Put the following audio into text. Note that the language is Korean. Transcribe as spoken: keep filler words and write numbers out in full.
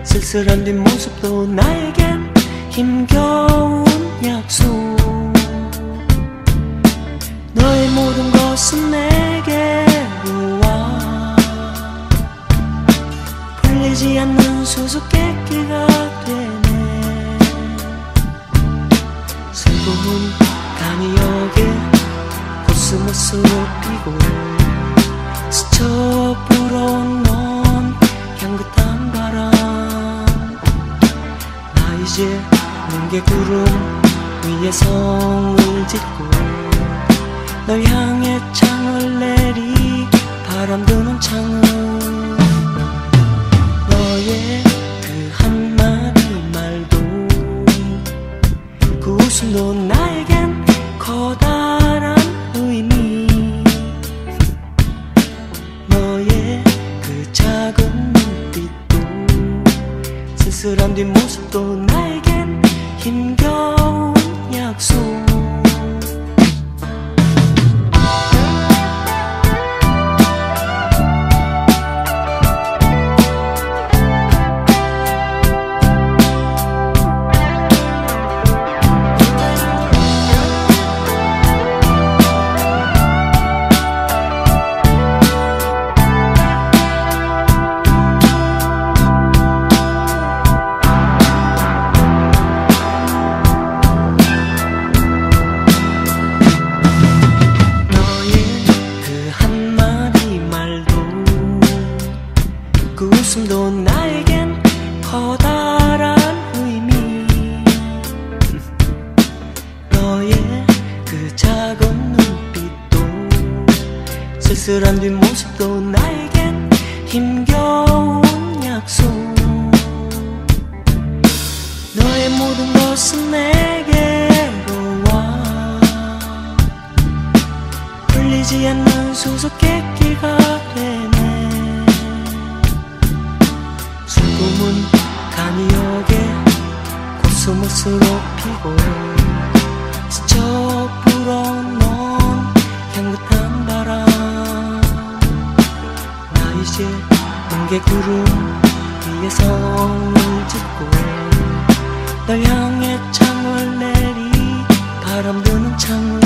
쓸쓸한 뒷모습도 나에겐 힘겨운 약속. 너의 모든 것은 내게로 와 풀리지 않는 수수께끼가 되네. 슬픔은 감히 여기에 코스모스로 피고 스쳐 불어온 넌 향긋한 바람. 나 이제 뭉게구름 위에 성을 짓고 널 향해 창을 내리 바람 드는 창은 너의 그 한마디 말도 그 웃음도 나에겐 커다란 의미. 너의 그 작은 눈빛도 쓸쓸한 뒷모습도 나에겐 힘겨운 약속. 그 웃음도 나에겐 커다란 의미. 너의 그 작은 눈빛도 쓸쓸한 뒷모습도 나에겐 힘겨운 약속. 너의 모든 것은 내게로 와 풀리지 않는 수수께끼가 되네. 슬픔은 감히 여기에 코스모스로 피고 스쳐 불어온 넌 향긋한 바람. 나 이제 뭉게구름 위에 성을 짓고 널 향해 창을 내리 바람 드는 창을